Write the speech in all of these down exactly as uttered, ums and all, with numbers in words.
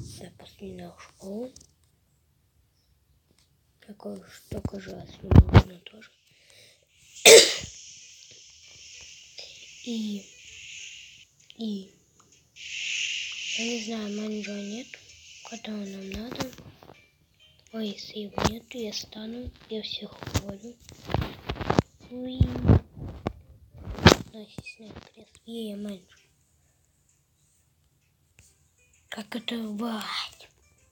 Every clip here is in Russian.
Я последняя школа. Такое только же освобождено тоже. И, и, я не знаю, менеджера нет, которого нам надо. Ой, если его нету, я стану, я всех уволю. Уи. Значит, снять крест. Ей, я менеджер. Как это бывает?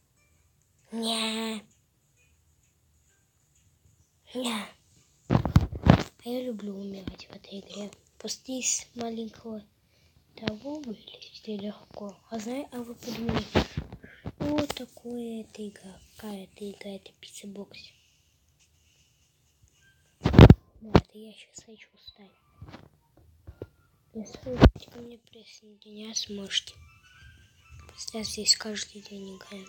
Не. Не. А я люблю умирать в этой игре. После из маленького того вылезти легко. А знаете, а вы подумайте, что такое эта игра? Какая это игра? Это пицца-бокс. Да, это я сейчас хочу стать. Если вы хотите ко мне присоединяться, сможете. Я здесь каждый день играю.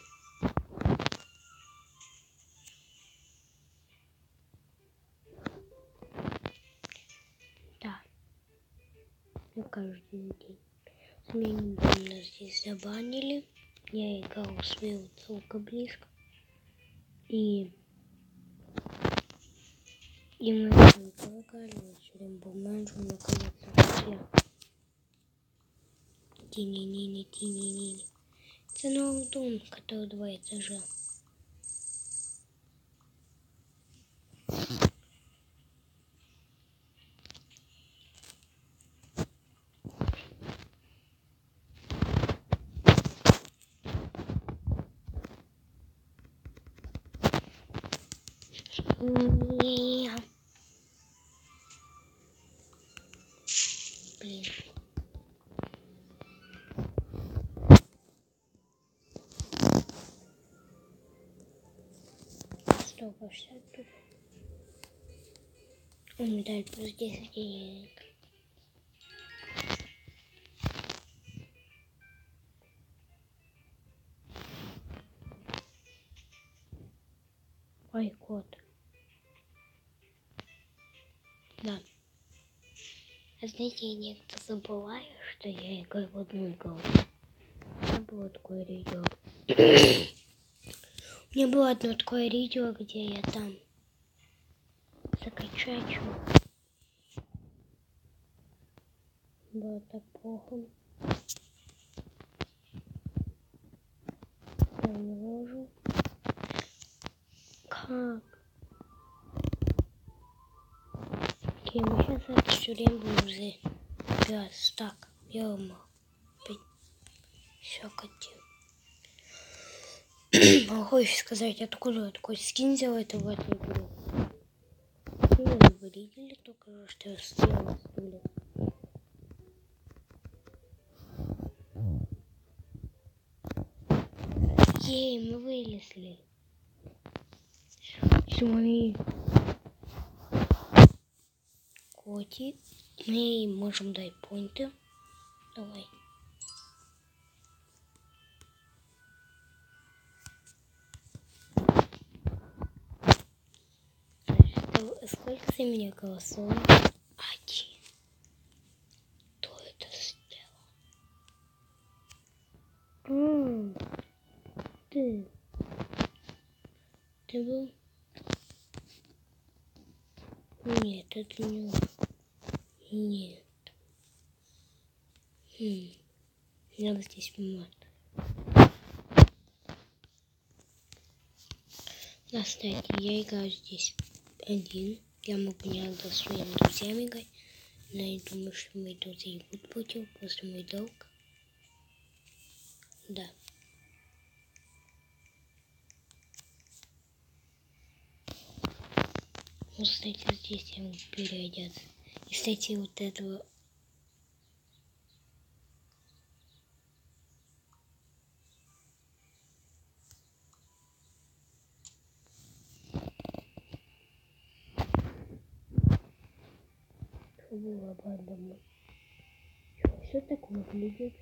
Да. Я каждый день. Меня недавно здесь забанили. Я играл своего друга близко. И... И мы играли. Сегодня был менеджер, наконец-то. Я. Тини-нини, тини-нини. Это новый дом, который два этажа. Не. Блин. сто шестьдесят тут. Он дает плюс десять денег. Ой, кот. Да. А знаете, я некогда забываю, что я играю в одну игру. У меня было такое видео. У меня было одно такое видео, где я там закачаю. Было так плохо. Я не ложу. Как? Окей, мы сейчас это все время будем забираться. Так, берем. Все, котил. Могу еще сказать, откуда такой скин делает в эту игру. Вы видели только что я сделал стуле. Ей, мы вылезли. Смотри. Коти. Мы можем дать поинты. Давай. Сколько за меня голосов? Один. Кто это сделал? А, ты. Ты был? Нет, это не он. Нет. Хм. Я вот здесь мат. Да, кстати, я играю здесь один. Я могу не иногда своими друзьями играть. Но я думаю, что мои друзья будут против, просто мой долг. Да. Вот, кстати, здесь я могу переодеться. И, кстати, вот этого... Что было бандом? Все так выглядит.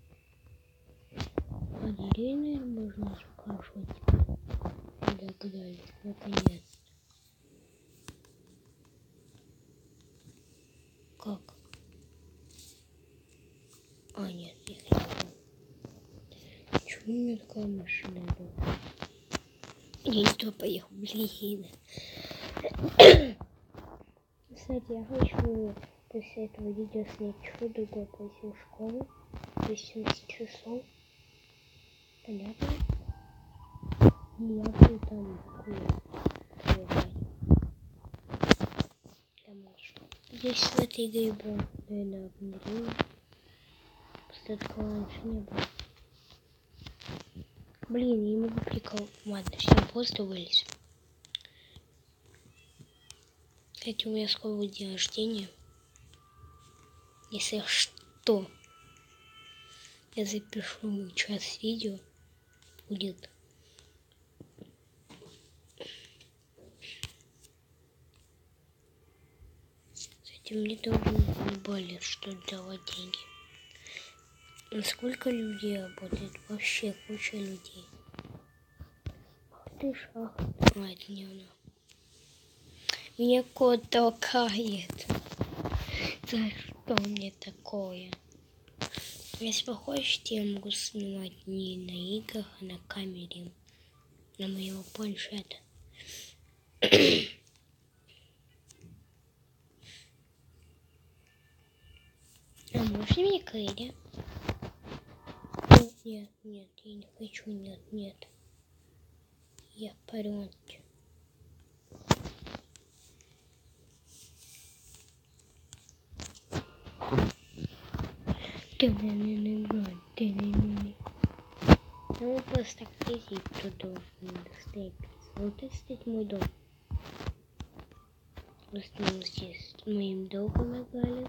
А деревья можно спрашивать. И так далее. Наконец. Как? А, нет, я не знаю. Почему у меня такая машина была? Я не туда поехал, блин. Кстати, я хочу после этого видео снять что другое, пойти в школу. восемнадцать часов. Понятно? И я буду там кое-что. Здесь в этой игре был, наверное, обновление. Просто такого раньше не было. Блин, я не могу прикол. Ладно, все, просто вылез. Кстати, у меня скоро будет день рождения. Если что, я запишу сейчас видео. Будет. Кстати, мне тоже не более, что давать деньги. Сколько людей работает? Вообще куча людей. Ах ты шах. А, это не она. Меня кот толкает. За что мне такое? Если вы хотите, я могу снимать не на играх, а на камере. На моего планшета. А можно мне Кэрри? Нет, нет, я не хочу, нет, нет. Я парень. Ты не не не ты не не. Ну просто так ездить туда достать. Вот это кстати мой дом. Мы с ним здесь с моим другом играли.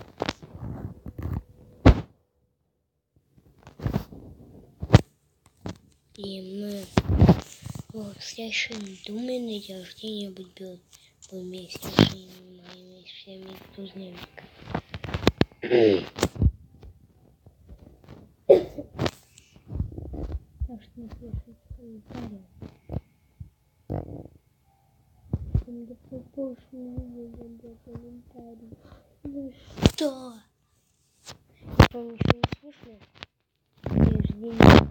И мы в следующем доме на день рождения будем вместе с моими всеми друзьями. Так что напишите комментарии. Мне побольше не комментарий. Ну что? Я помню, что не слышно. Я же не могу.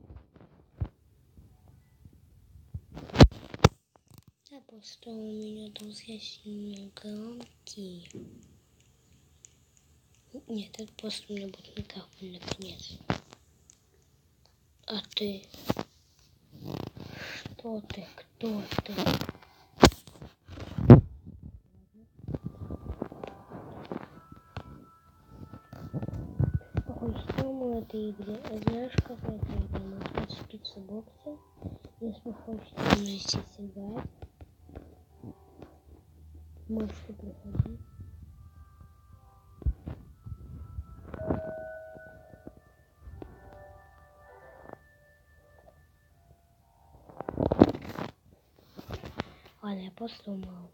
Да просто у меня друзья сильно громкие. Нет, это просто у меня будет микрофон наконец. А ты? Что ты? Кто ты? Какой стиль в этой игре? Знаешь, как это игра? Можно спиться боксе. Если хочешь вместе сыграть, можете приходить. Ладно, я просто умру.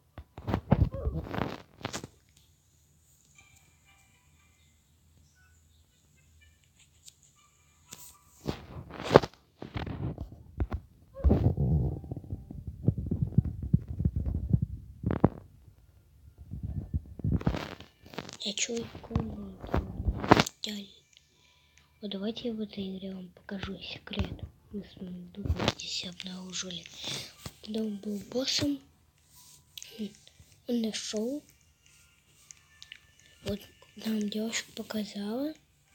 Я чую комнату. Вот давайте я в этой игре вам покажу секрет. Мы с моим другом здесь обнаружили. Когда он был боссом, он нашел. Вот нам девушка показала,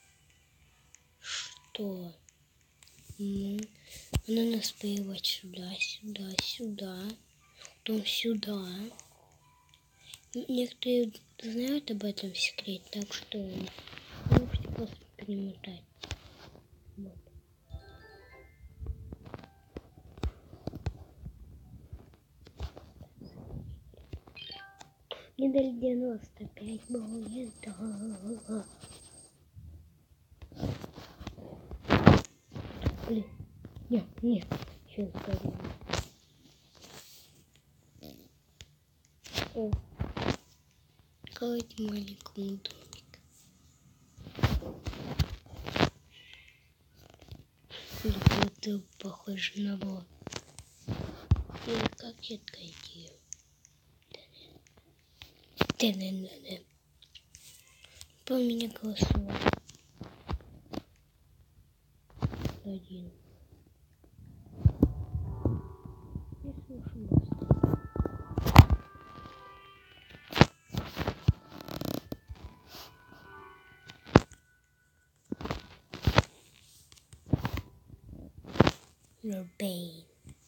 что ну, она нас повела сюда, сюда, сюда, потом сюда. Некоторые знают об этом секрете, так что можете просто перемотать. Вот. Мне дали девяносто пять баллов. Да. Блин. Нет, нет. Сейчас скажу. О. Какой-то маленький домик. Это похоже на вот. Или как это идея? Да-да-да-да. По меня голосовал. Один. your pain.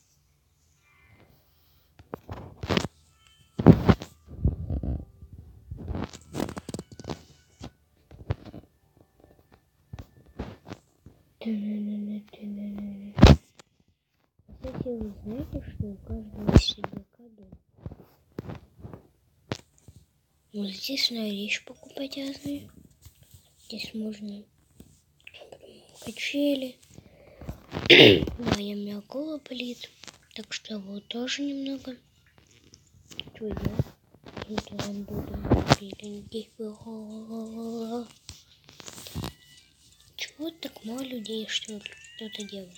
Кстати, вы знаете, что у каждого седока дом? Вот здесь на вещи покупать разные. Здесь можно качели. Да, я меня голова болит, так что вот тоже немного. Что я? Это вам буду беленький. Чего так мало людей, что кто-то делает?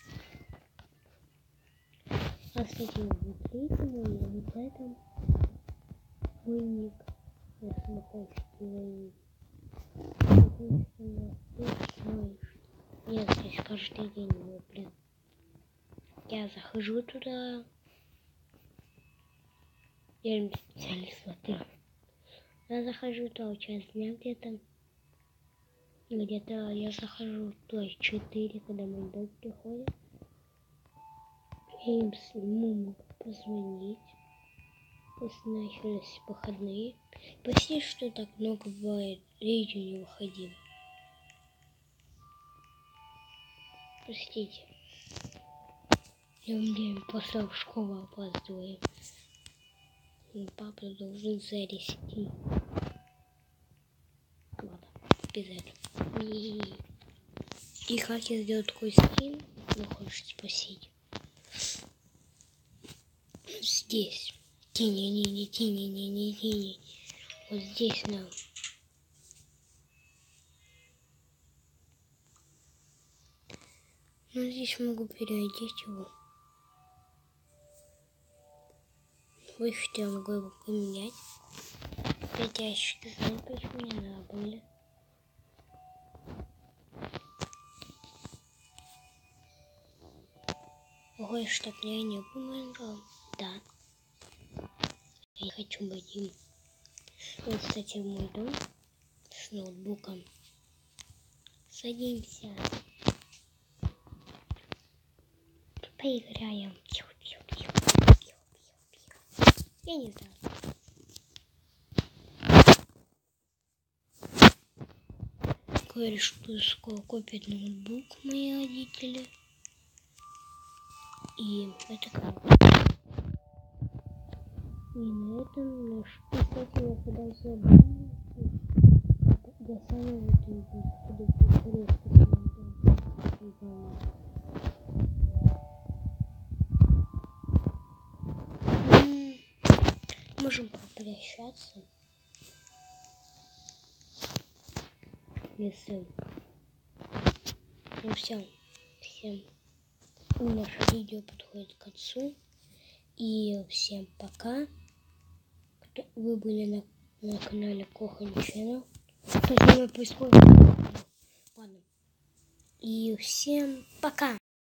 А, кстати, вот третьему я вот этом войник. Я самопальчики войник. Потому что я тут знаешь. Я здесь каждый день его, блин. Я захожу туда. Я специально смотрю. Я захожу туда час дня где-то. Где-то я захожу туда четыре, когда мой дом приходит. Я им сниму, позвонить. После начались выходные. Почти что так много бывает. Речи не выходил. Простите. Я в день после школы опаздываю. И папа должен зарести. Ладно, без этого. И, и как я сделаю такой скин, вы хочете спросить? Здесь. Тини-ни-ни, тини-ни-ни, тини. Вот здесь нам. Ну, здесь могу переодеть его. Вы что, я могу его поменять? Пять ящики, знаете, почему мне надо были? Ой, чтоб я не помогал. Да. Я хочу быть им. Вот, кстати, в мой дом с ноутбуком. Садимся. Поиграем. Я не знаю. Говорю, что скоро купят ноутбук мои родители. И это как. И на этом наш писатель я подался домой. Я сам вот и буду повторять можем попрощаться. Если ну все, всем наше видео подходит к концу. И всем пока. Вы были на, на канале Кухонный Channel. Что с нами происходит? Ладно. И всем пока.